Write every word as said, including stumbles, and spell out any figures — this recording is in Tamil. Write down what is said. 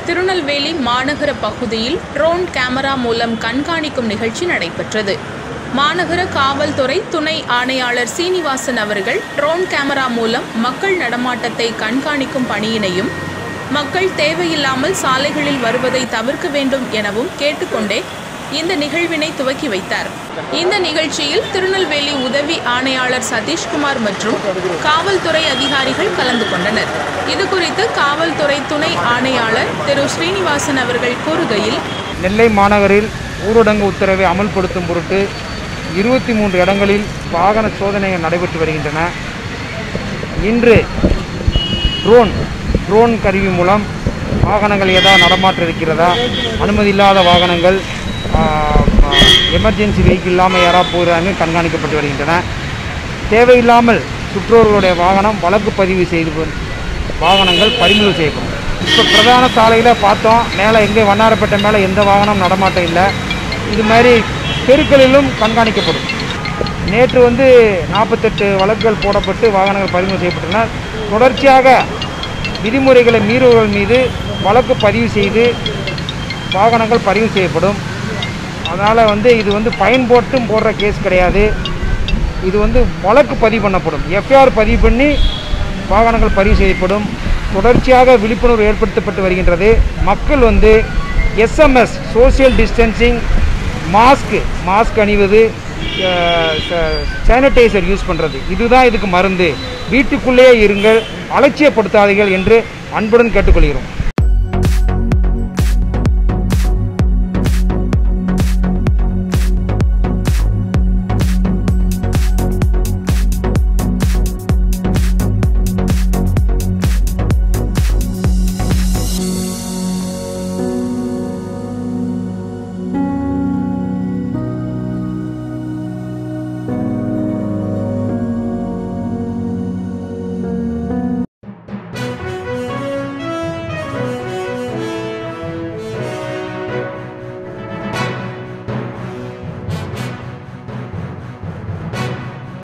திருநெல்வேலி மாநகர பகுதியில் ட்ரோன் கேமரா மூலம் கண்காணிக்கும் நிகழ்ச்சி நடைபெற்றது. மாநகர காவல்துறை துணை ஆணையாளர் சீனிவாசன் அவர்கள் ட்ரோன் கேமரா மூலம் மக்கள் நடமாட்டத்தை கண்காணிக்கும் பணியினையும், மக்கள் தேவையில்லாமல் சாலைகளில் வருவதை தவிர்க்க வேண்டும் எனவும் கேட்டுக்கொண்டே இந்த நிகழ்வினை துவக்கி வைத்தார். இந்த நிகழ்ச்சியில் திருநெல்வேலி உதவி ஆணையாளர் சதீஷ்குமார் மற்றும் காவல்துறை அதிகாரிகள் கலந்து கொண்டனர். இதுகுறித்து காவல்துறை துணை ஆணையாளர் திரு ஸ்ரீனிவாசன் அவர்கள் கூறுகையில், நெல்லை மாநகரில் ஊரடங்கு உத்தரவை அமல்படுத்தும் பொருட்டு இருபத்தி மூன்று இடங்களில் வாகன சோதனைகள் நடைபெற்று வருகின்றன. இன்று ட்ரோன் ட்ரோன் கருவி மூலம் வாகனங்கள் ஏதாவது நடமாற்ற இருக்கிறதா, அனுமதி இல்லாத வாகனங்கள், எமர்ஜென்சி வெஹிக்கிள் இல்லாமல் யாராவது போகிறாங்க கண்காணிக்கப்பட்டு வருகின்றன. தேவையில்லாமல் சுற்றோர்களுடைய வாகனம் வழக்கு பதிவு செய்து வாகனங்கள் பறிமுதல் செய்யப்படும். இப்போ பிரதான சாலையில் பார்த்தோம், மேலே எங்கே வண்ணாரப்பேட்டை மேலே எந்த வாகனம் நடமாட்டம் இல்லை. இது மாதிரி தெருக்களிலும் கண்காணிக்கப்படும். நேற்று வந்து நாற்பத்தெட்டு வழக்குகள் போடப்பட்டு வாகனங்கள் பறிமுதல் செய்யப்பட்டன. தொடர்ச்சியாக விதிமுறைகளை மீறுவர்கள் மீது வழக்கு பதிவு செய்து வாகனங்கள் பதிவு செய்யப்படும். அதனால் வந்து இது வந்து ஃபைன் போட்டும் போடுற கேஸ் கிடையாது. இது வந்து வழக்கு பதிவு பண்ணப்படும். எஃப்ஐஆர் பதிவு பண்ணி வாகனங்கள் பதிவு செய்யப்படும். தொடர்ச்சியாக விழிப்புணர்வு ஏற்படுத்தப்பட்டு வருகின்றது. மக்கள் வந்து SMS, social distancing, mask mask அணிவது, சானிடைசர் யூஸ் பண்ணுறது, இதுதான் இதுக்கு மருந்து. வீட்டுக்குள்ளேயே இருங்கள், அலட்சியப்படுத்தாதீர்கள் என்று அன்புடன் கேட்டுக்கொள்கிறோம்.